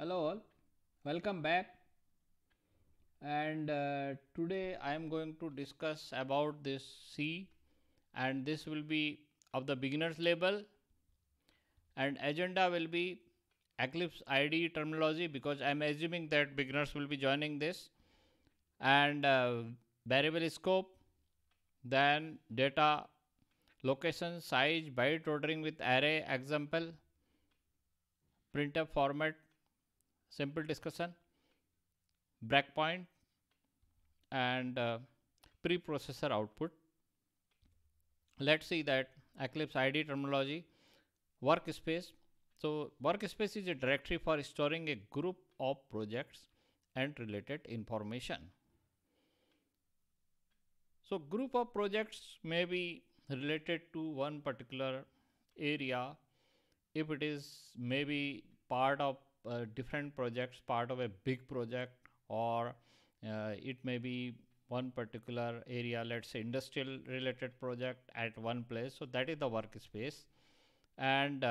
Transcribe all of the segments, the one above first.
Hello all, welcome back. And today I am going to discuss about this C, and this will be of the beginners level, and agenda will be Eclipse ID terminology because I am assuming that beginners will be joining this, and variable scope, then data location size byte ordering with array example, printf format, simple discussion, breakpoint, and preprocessor output. Let's see that Eclipse ID terminology, workspace. So workspace is a directory for storing a group of projects and related information. So group of projects may be related to one particular area if it is maybe part of different projects, part of a big project, or it may be one particular area, let's say industrial related project at one place. So that is the workspace. And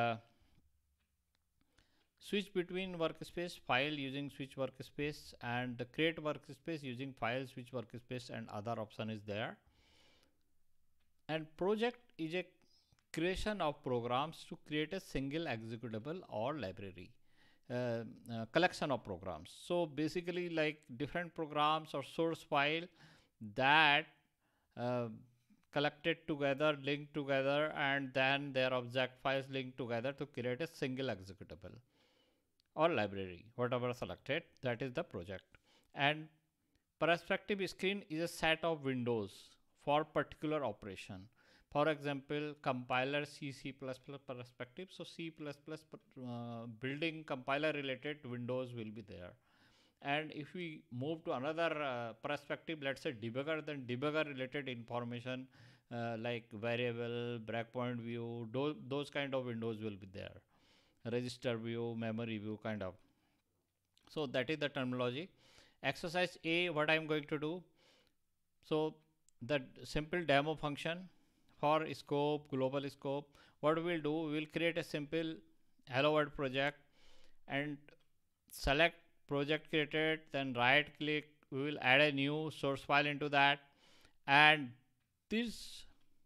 switch between workspace file using switch workspace, and the create workspace using file switch workspace, and other option is there. And project is a creation of programs to create a single executable or library, collection of programs. So basically like different programs or source file that uh, collected together, linked together, and then their object files linked together to create a single executable or library, whatever selected, that is the project. And perspective screen is a set of windows for particular operation. For example, compiler C++ perspective. So C++ building compiler related windows will be there. And if we move to another perspective, let's say debugger, then debugger related information like variable, breakpoint view, those kind of windows will be there. Register view, memory view kind of. So that is the terminology. Exercise A, what I am going to do. So the simple demo function for scope, global scope, what we will do, we will create a simple hello world project and select project created, then right click, we will add a new source file into that, and this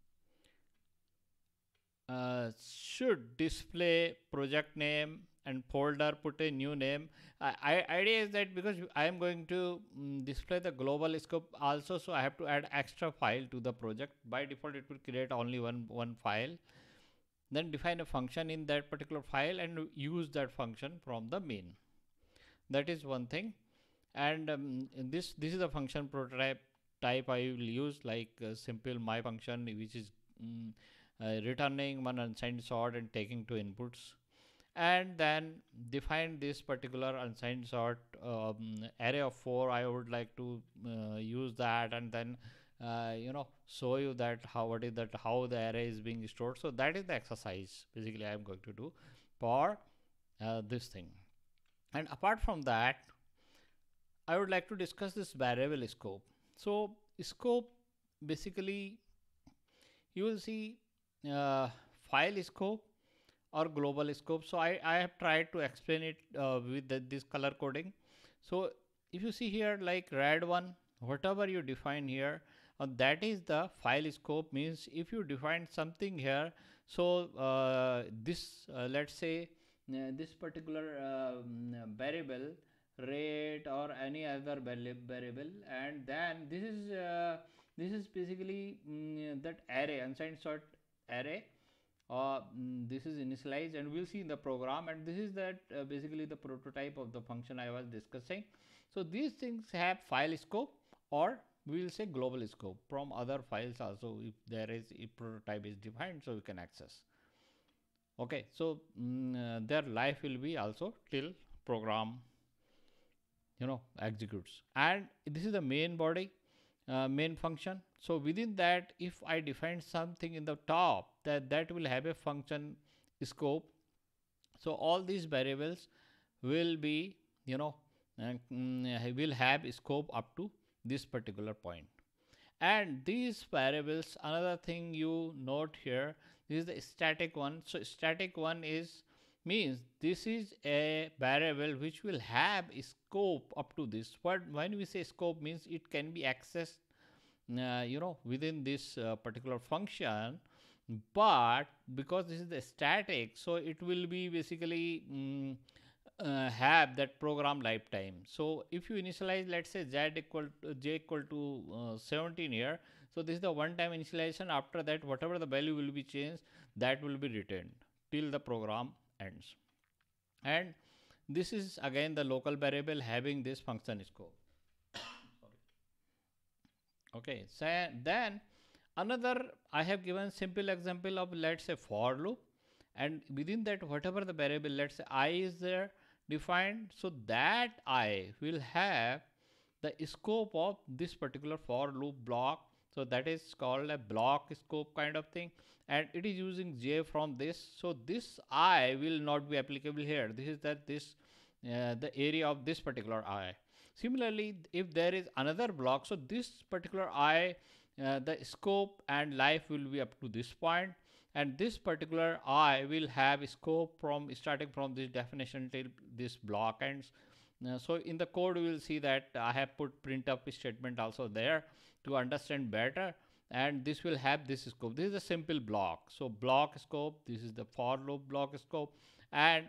should display project name and folder, put a new name. Idea is that because I am going to display the global scope also, so I have to add extra file to the project. By default it will create only one file, then define a function in that particular file and use that function from the main. That is one thing. And this is a function prototype type I will use, like simple my function, which is returning one unsigned sort and taking two inputs, and then define this particular unsigned sort array of 4. I would like to use that, and then show you that how the array is being stored. So that is the exercise basically I am going to do for this thing. And apart from that, I would like to discuss this variable scope. So scope, basically you will see file scope or global scope. So I have tried to explain it with this color coding. So if you see here, like red one, whatever you define here, that is the file scope. Means if you define something here, so this let's say this particular variable rate or any other variable, and then this is basically that array, unsigned sort array. This is initialized, and we'll see in the program, and this is that basically the prototype of the function I was discussing. So these things have file scope, or we will say global scope from other files also, if there is a prototype is defined, so we can access. Okay, so their life will be also till program executes. And this is the main body, main function. So within that, if I define something in the top, that will have a function scope. So all these variables will be will have scope up to this particular point. And these variables, another thing you note here, this is the static one. So static one is means this is a variable which will have a scope up to this. But when we say scope means it can be accessed within this particular function, but because this is the static, so it will be basically have that program lifetime. So if you initialize, let's say j equal to 17 here, so this is the one time initialization. After that, whatever the value will be changed, that will be returned till the program ends. And this is again the local variable having this function scope. Okay, so then another, I have given simple example of, let's say, for loop, and within that whatever the variable, let's say I is there defined, so that I will have the scope of this particular for loop block. So that is called a block scope kind of thing, and it is using j from this. So this I will not be applicable here. This is that this the area of this particular I. Similarly, if there is another block, so this particular I, the scope and life will be up to this point, and this particular I will have scope from starting from this definition till this block ends. So in the code we will see that I have put printf statement also there to understand better, and this will have this scope. This is a simple block. So block scope, this is the for loop block scope, and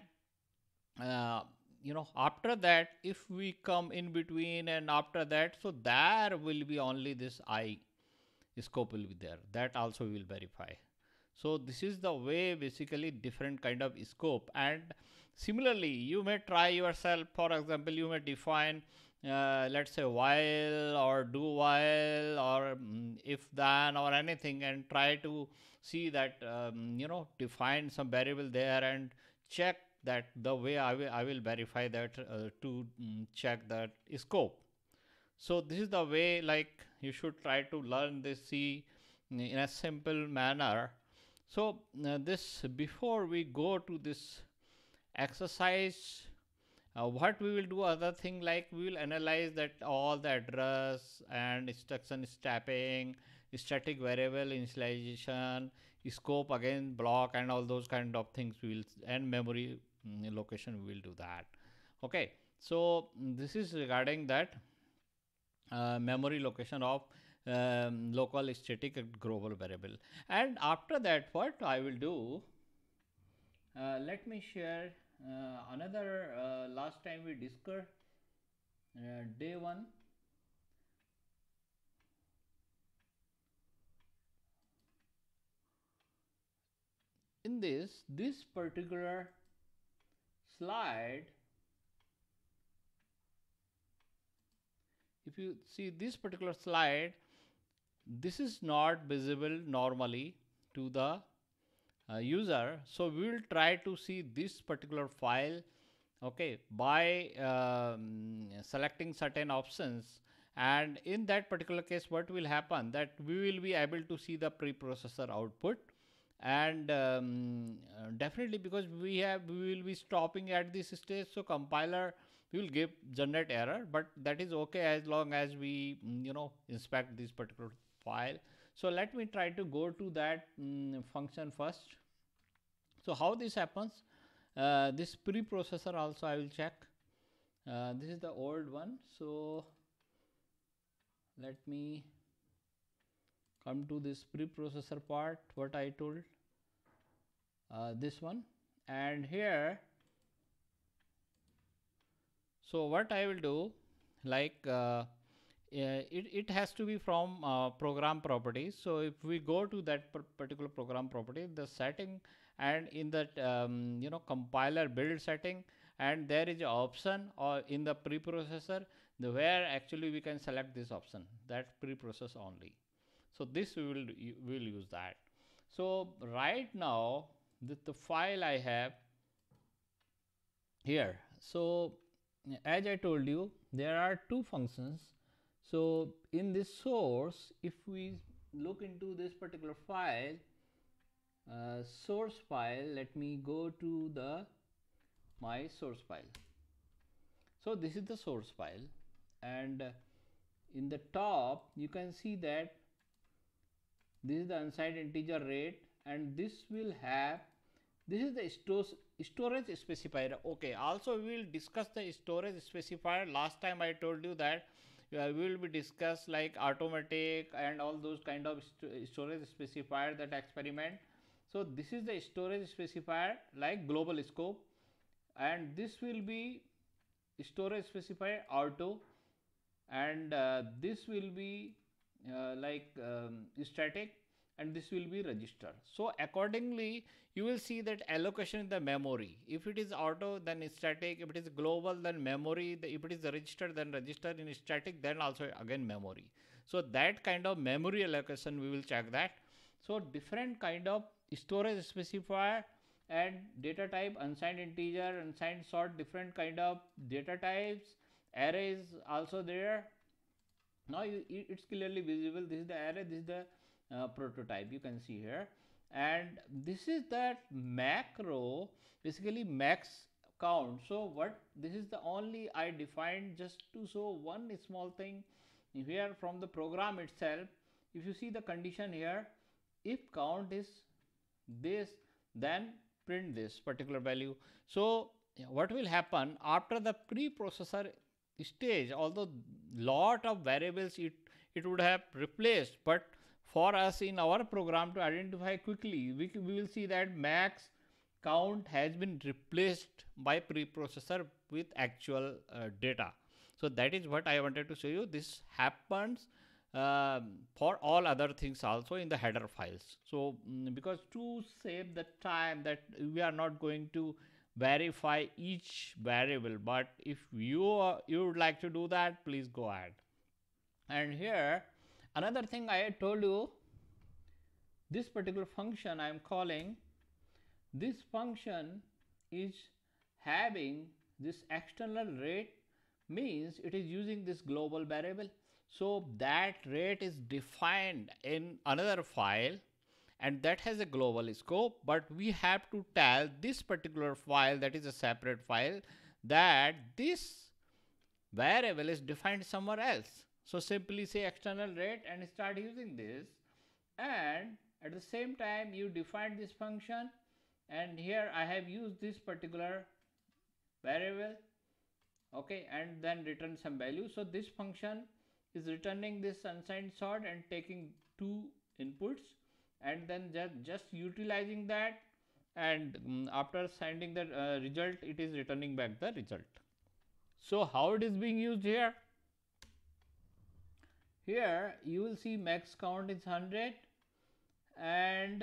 after that, if we come in between and after that, so there will be only this I scope will be there. That also will verify. So this is the way basically different kind of scope. And similarly, you may try yourself. For example, you may define let's say while or do while or if then or anything, and try to see that define some variable there and check that the way I will verify that to check that scope. So this is the way, like, you should try to learn this C in a simple manner. So this, before we go to this exercise, what we will do other thing, like we will analyze that all the address and instruction stepping, static variable initialization, scope again, block, and all those kind of things we will, and memory location we will do that. Okay, so this is regarding that memory location of local static and global variable. And after that, what I will do, let me share another last time we discussed day one. In this particular slide, if you see this particular slide, this is not visible normally to the user. So we will try to see this particular file, okay, by selecting certain options. And in that particular case, what will happen, that we will be able to see the preprocessor output. And definitely, because we will be stopping at this stage, so compiler will give generate error, but that is okay as long as we inspect this particular file. So let me try to go to that function first. So how this happens, this preprocessor also I will check. This is the old one, so let me come to this preprocessor part, what I told, this one. And here, so what I will do, like it has to be from program properties. So if we go to that particular program property, the setting, and in that compiler build setting, and there is an option or in the preprocessor, where actually we can select this option, that preprocess only. So this we will use that. So right now the file I have here. So as I told you, there are two functions. So in this source, if we look into this particular file, source file, let me go to the my source file. So this is the source file, and in the top you can see that this is the unsigned integer rate, and this will have, this is the storage specifier. Okay, also we will discuss the storage specifier. Last time I told you that we will be discuss like automatic and all those kind of storage specifier that experiment. So this is the storage specifier like global scope, and this will be storage specifier auto, and this will be static, and this will be register. So accordingly you will see that allocation in the memory. If it is auto, then static. If it is global, then memory. If it is registered, then register. In static, then also again memory. So that kind of memory allocation we will check that. So different kind of storage specifier and data type, unsigned integer, unsigned sort, different kind of data types, arrays also there. Now it's clearly visible. This is the array, this is the prototype, you can see here, and this is that macro, basically max count. So what this is the only I defined just to show one small thing here from the program itself. If you see the condition here, if count is this, then print this particular value. So what will happen after the preprocessor stage, although lot of variables it would have replaced, but for us in our program to identify quickly, we will see that max count has been replaced by preprocessor with actual data. So that is what I wanted to show you. This happens for all other things also in the header files. So because to save the time that we are not going to verify each variable, but if you would like to do that, please go ahead. And here another thing I had told you, this particular function I am calling, this function is having this external rate, means it is using this global variable. So that rate is defined in another file, and that has a global scope, but we have to tell this particular file, that is a separate file, that this variable is defined somewhere else. So simply say external rate and start using this, and at the same time you define this function, and here I have used this particular variable, okay, and then return some value. So this function is returning this unsigned sort and taking two inputs, and then just utilizing that, and after sending the result, it is returning back the result. So how it is being used here? Here you will see max count is 100, and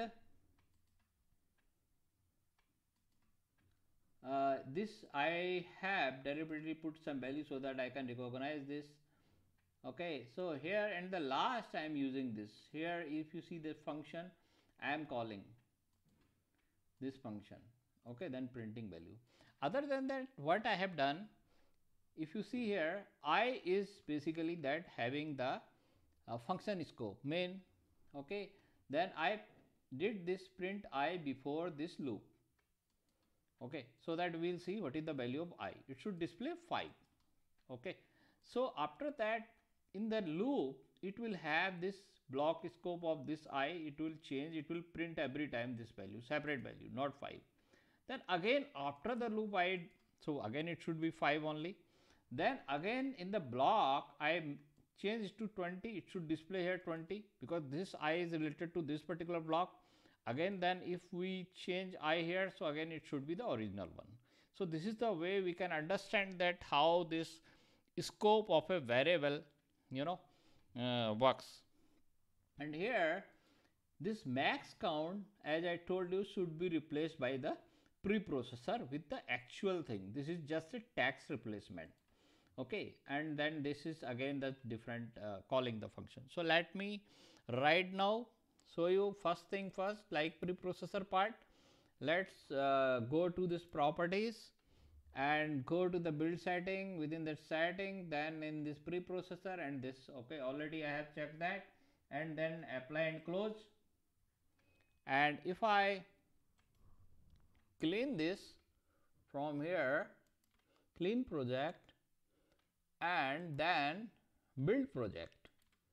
this I have deliberately put some value so that I can recognize this. Okay, so here and the last I am using this. Here if you see the function, I am calling this function, okay, then printing value. Other than that, what I have done, if you see here, I is basically that having the function scope main, okay, then I did this print I before this loop, okay, so that we will see what is the value of I. It should display 5, okay. So after that, in the loop, it will have this block scope of this I, it will change, it will print every time this value, separate value, not 5. Then again after the loop so again it should be 5 only. Then again in the block I changed to 20, it should display here 20, because this I is related to this particular block. Again then if we change I here, so again it should be the original one. So this is the way we can understand that how this scope of a variable works. And here this max count, as I told you, should be replaced by the preprocessor with the actual thing. This is just a text replacement, okay, and then this is again the different calling the function. So let me right now show you first thing first, like preprocessor part. Let's go to this properties and go to the build setting. Within that setting, then in this preprocessor and this, okay, already I have checked that, and then apply and close. And if I clean this from here, clean project, and then build project,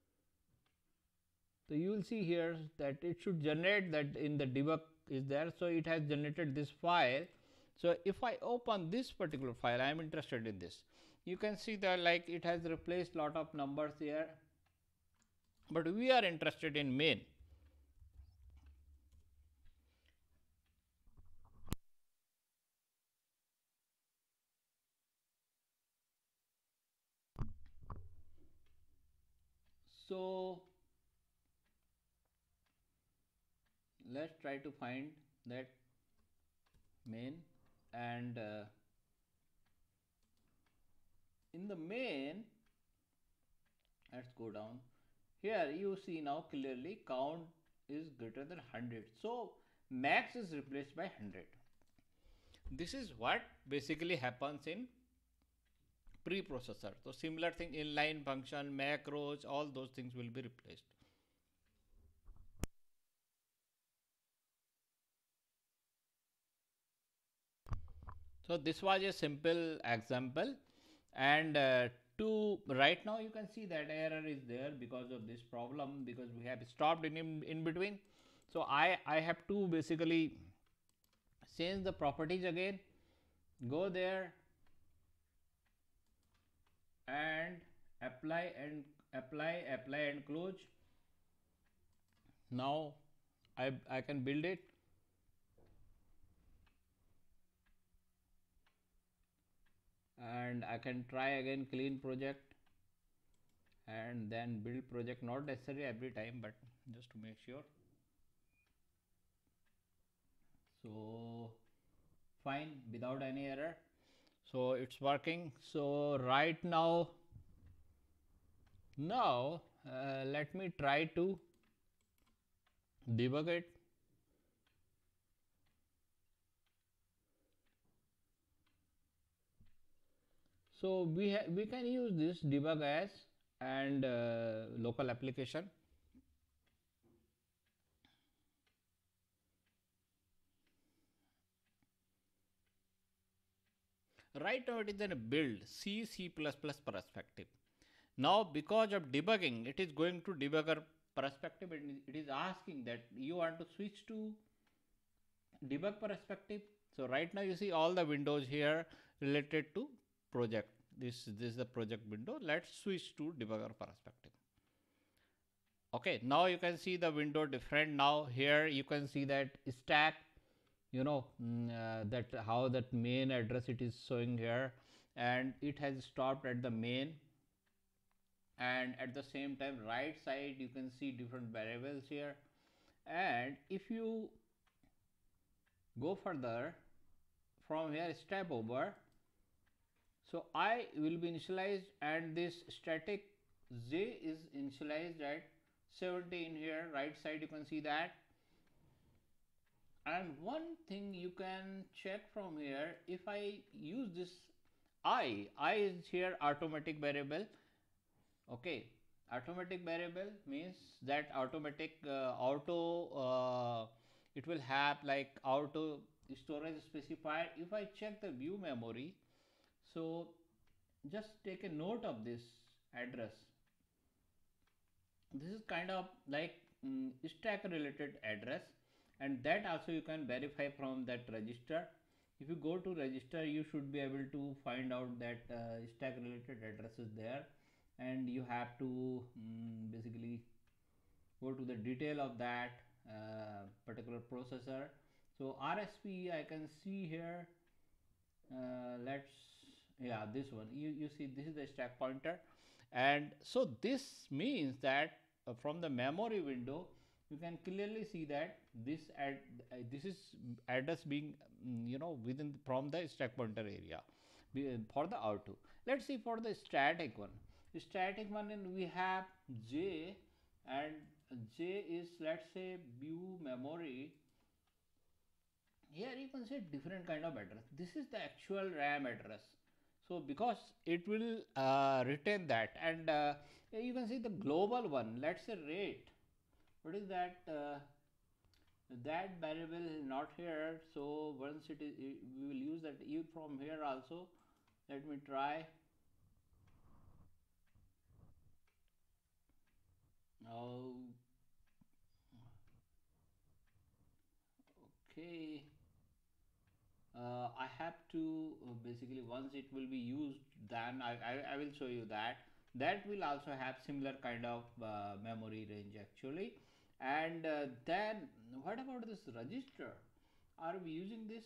so you will see here that it should generate that in the debug is there, so it has generated this file. So if I open this particular file, I am interested in this. You can see that like it has replaced lot of numbers here, but we are interested in main. So let's try to find that main, and in the main, let's go down. Here you see now clearly count is greater than 100. So max is replaced by 100. This is what basically happens in preprocessor. So similar thing, inline function, macros, all those things will be replaced. So this was a simple example, and to right now you can see that error is there because of this problem, because we have stopped in between. So I have to basically change the properties again, go there and apply and close. Now I can build it, and I can try again clean project and then build project, not necessary every time but just to make sure. So fine, without any error, so it's working. So right now let me try to debug it. So we can use this debug as and local application. Right now it is in a build C++ perspective. Now because of debugging, it is going to debugger perspective, and it is asking that you want to switch to debug perspective. So right now you see all the windows here related to project. This is the project window. Let's switch to debugger perspective. Okay, now you can see the window different. Now here you can see that stack, that how that main address it is showing here, and it has stopped at the main. And at the same time right side you can see different variables here, and if you go further from here step over, so I will be initialized and this static j is initialized at 70 in here right side you can see that. And one thing you can check from here, if I use this I is here automatic variable. Okay, automatic variable means that automatic auto it will have like auto storage specifier. If I check the view memory, so just take a note of this address. This is kind of like stack related address, and that also you can verify from that register. If you go to register, you should be able to find out that stack related address is there, and you have to basically go to the detail of that particular processor. So RSP I can see here, let's, yeah, this one, you see this is the stack pointer. And so this means that from the memory window you can clearly see that this is address being within from the stack pointer area for the auto. Let's see for the static one. The static one, and we have j, and j is, let's say, view memory. Here you can see different kind of address. This is the actual RAM address. So because it will retain that, and you can see the global one, let's say rate. What is that? That variable is not here. So once it is, we will use that from here also. Let me try. Oh, okay. I have to basically, once it will be used, then I will show you that that will also have similar kind of memory range actually. And then what about this register? Are we using this?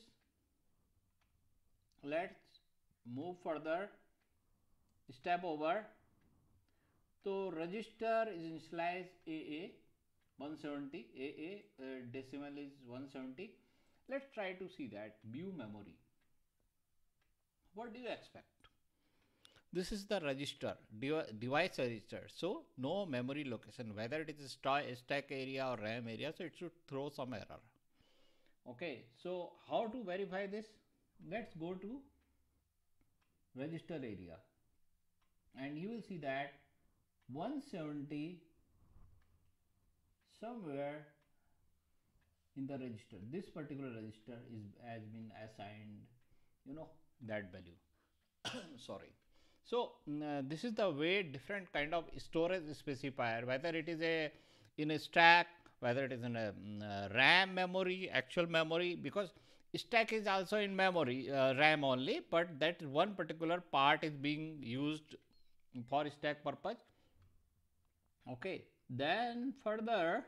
Let's move further, step over. So register is initialized AA 170, AA decimal is 170. Let's try to see that view memory. What do you expect? This is the register, device register. So no memory location, whether it is stack area or RAM area, so it should throw some error. Okay, so how to verify this? Let's go to register area and you will see that 170 somewhere in the register. This particular register is has been assigned, you know, that value. Sorry. So this is the way different kind of storage specifier, whether it is a in a stack, whether it is in a RAM memory, actual memory, because stack is also in memory, RAM only, but that one particular part is being used for stack purpose. Okay, then further,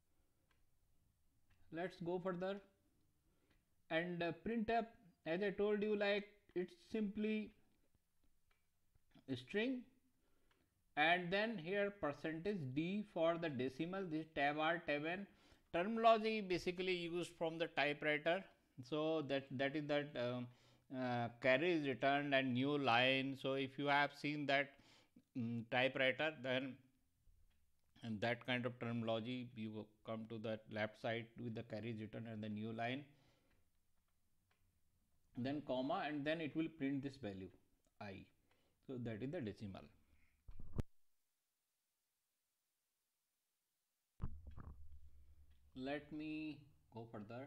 let's go further and printf, as I told you, like it's simply string, and then here percentage d for the decimal, this tab r tab n terminology basically used from the typewriter. So that is that carry is returned and new line. So if you have seen that typewriter, then and that kind of terminology, you come to the left side with the carry is written and the new line, then comma, and then it will print this value I. So that is the decimal. Let me go further.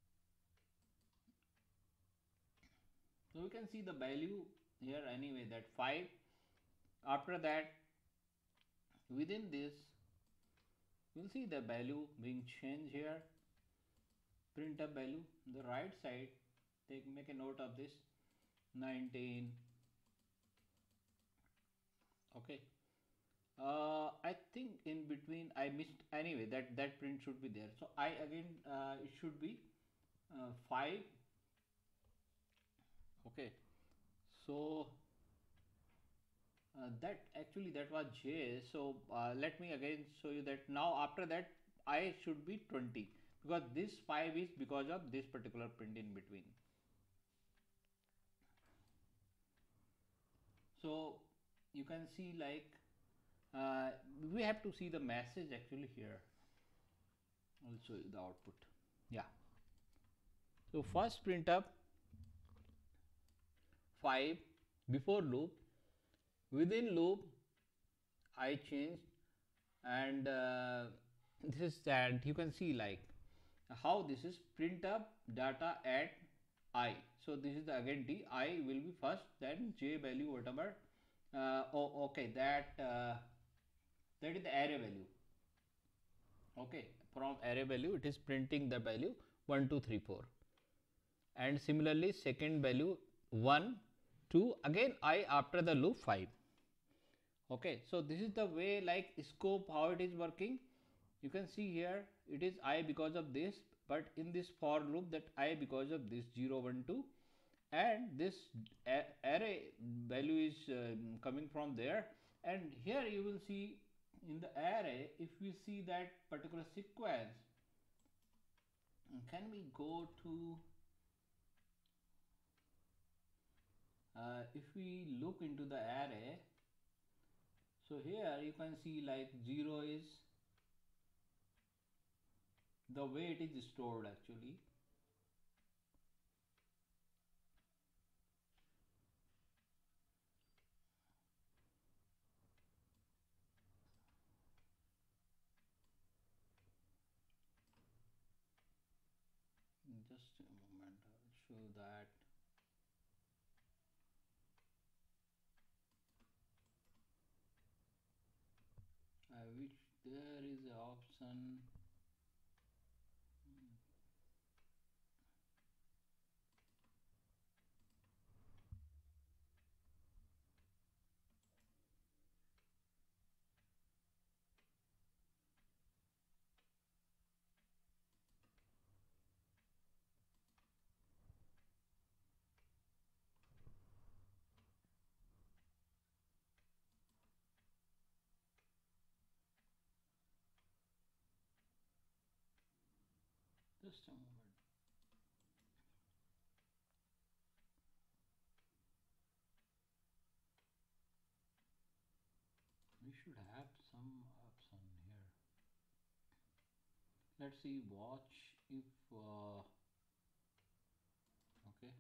So we can see the value here anyway, that 5. After that, within this, you'll see the value being changed here. Print up value, the right side, make a note of this, 19. Okay. I think in between I missed, anyway that print should be there. So I again it should be 5. Okay. So that actually that was J. So let me again show you that now after that I should be 20, because this 5 is because of this particular print in between. So you can see like we have to see the message actually here. I'll show you the output. Yeah. So first print up 5 before loop, within loop I changed, and this is that you can see like how this is print up data at I. So this is the again d, I will be first, then j value whatever. Oh, okay, that is the array value. Okay, from array value it is printing the value 1 2 3 4, and similarly second value 1 2, again I after the loop 5. Okay, so this is the way like scope how it is working. You can see here it is I because of this, but in this for loop that I because of this 0 1 2, and this array value is coming from there. And here you will see in the array, if we see that particular sequence, can we go to if we look into the array, so here you can see like 0 is the way it is stored actually. Just a moment, I'll show that. I wish there is an option. Just a moment. We should have some option here. Let's see, watch if okay.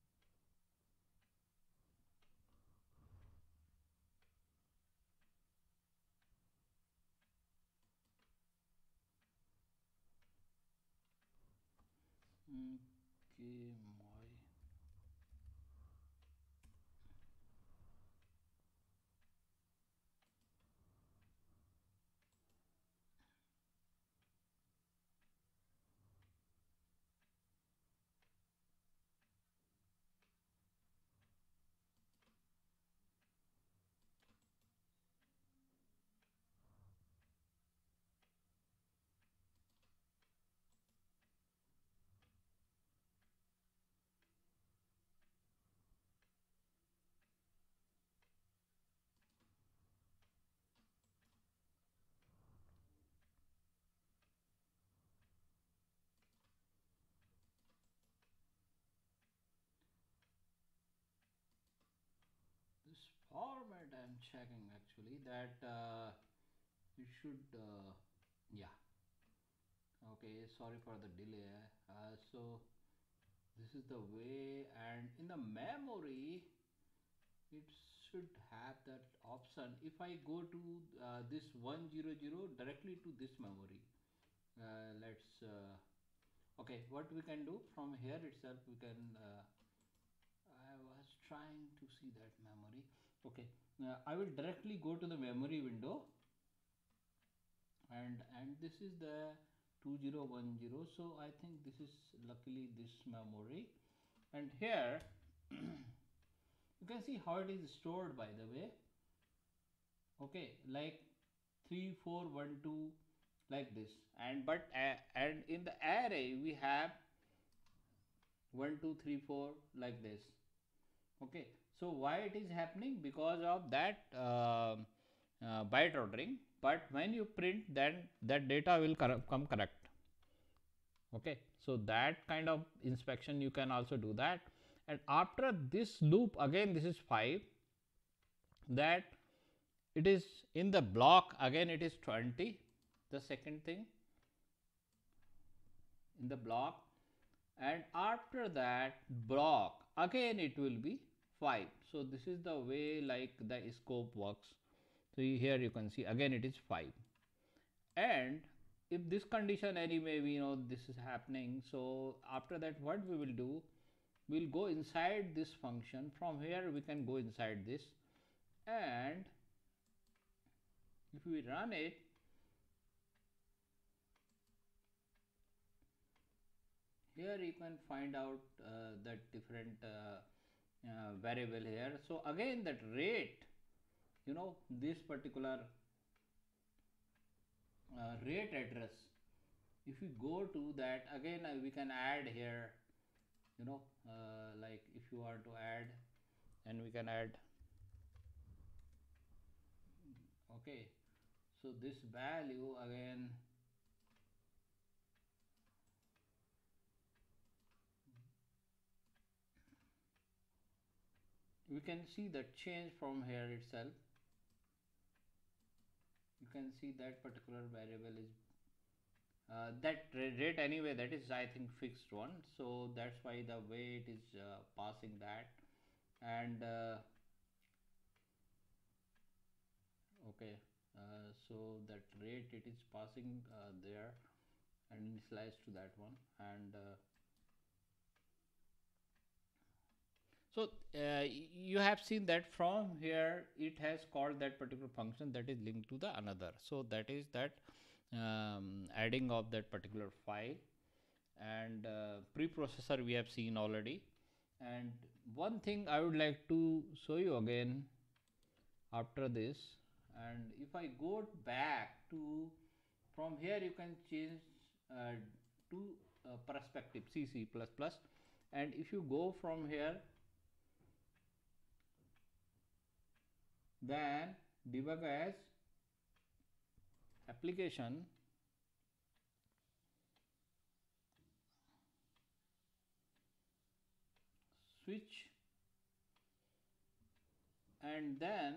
Okay, my this format I'm checking actually that it should yeah, okay, sorry for the delay. So this is the way, and in the memory it should have that option. If I go to this 100 directly to this memory, let's okay, what we can do from here itself, we can I was trying to see that memory. Okay, I will directly go to the memory window, and this is the 2010. So I think this is luckily this memory, and here you can see how it is stored, by the way. Okay, like 3412, like this, and but and in the array we have 1234 like this. Okay, so why it is happening? Because of that byte ordering, but when you print, then that data will come correct. Okay, so that kind of inspection you can also do that. And after this loop, again this is 5, that it is in the block, again it is 20, the second thing in the block, and after that block again it will be 5. So this is the way like the scope works. So here you can see again it is 5, and if this condition anyway we know this is happening, so after that what we will do, we'll go inside this function. From here we can go inside this, and if we run it, here you can find out that different variable here. So again that rate, you know, this particular rate address, if you go to that again, we can add here, you know, like if you want to add, and we can add, okay, so this value again, we can see the change from here itself. You can see that particular variable is that rate anyway, that is I think fixed one, so that's why the way it is passing that. And okay, so that rate it is passing there and initialized to that one. And so you have seen that from here it has called that particular function that is linked to the another. So that is that adding of that particular file, and preprocessor we have seen already. And one thing I would like to show you again after this, and if I go back to, from here you can change to perspective CC++, and if you go from here, then debug as application, switch, and then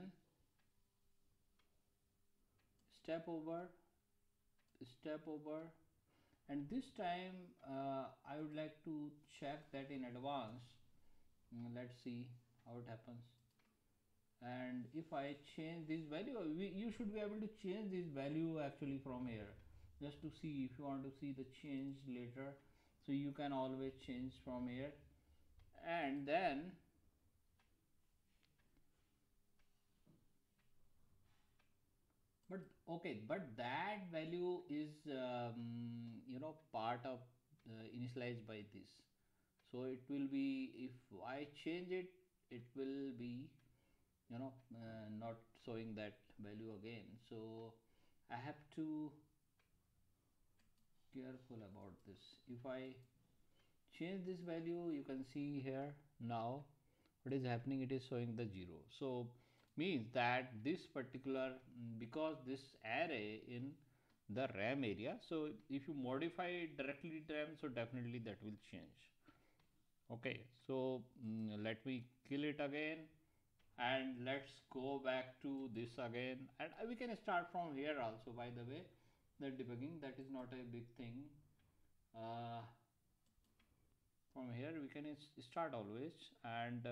step over, step over, and this time I would like to check that in advance. Let's see how it happens. And if I change this value, you should be able to change this value actually from here, just to see if you want to see the change later. So you can always change from here. And then but okay, but that value is part of initialized by this. So it will be, if I change it, it will be not showing that value again. So I have to careful about this. If I change this value, you can see here now what is happening, it is showing the 0. So means that this particular, because this array in the RAM area, so if you modify it directly RAM, so definitely that will change. Okay, so let me kill it again, and let's go back to this again, and we can start from here also, by the way. The debugging, that is not a big thing. From here we can start always, and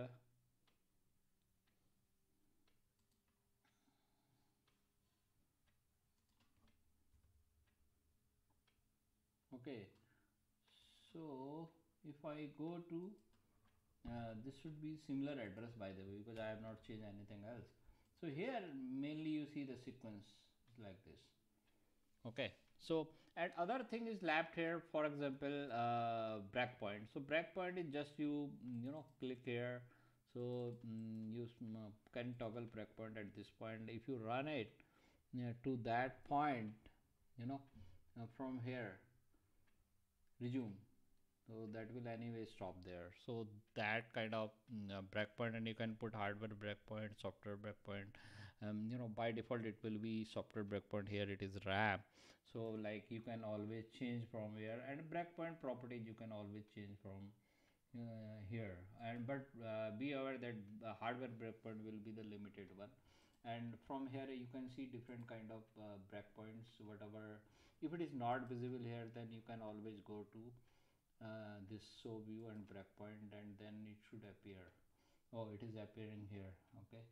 okay, so if I go to this should be similar address, by the way, because I have not changed anything else. So here mainly you see the sequence is like this. Okay, so and other thing is left here, for example, breakpoint. So breakpoint is just you click here. So you can toggle breakpoint at this point. If you run it to that point, from here resume, so that will anyway stop there. So that kind of breakpoint, and you can put hardware breakpoint, software breakpoint. By default it will be software breakpoint. Here it is RAM. So like you can always change from here, and breakpoint properties you can always change from here. And but be aware that the hardware breakpoint will be the limited one. And from here you can see different kind of breakpoints, whatever. If it is not visible here, then you can always go to this show view and breakpoint, and then it should appear. Oh, it is appearing here. Okay,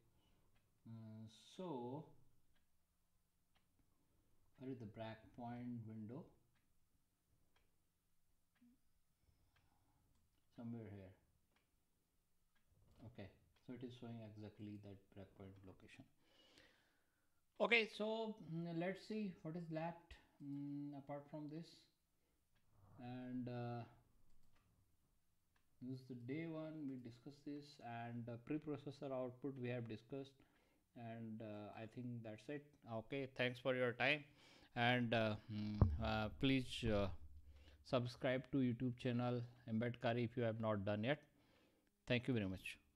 so where is the breakpoint window? Somewhere here. Okay, so it is showing exactly that breakpoint location. Okay, so let's see what is left apart from this. And this is the day one, we discussed this, and preprocessor output we have discussed, and I think that's it. Okay, thanks for your time, and please subscribe to YouTube channel Embed Kari if you have not done yet. Thank you very much.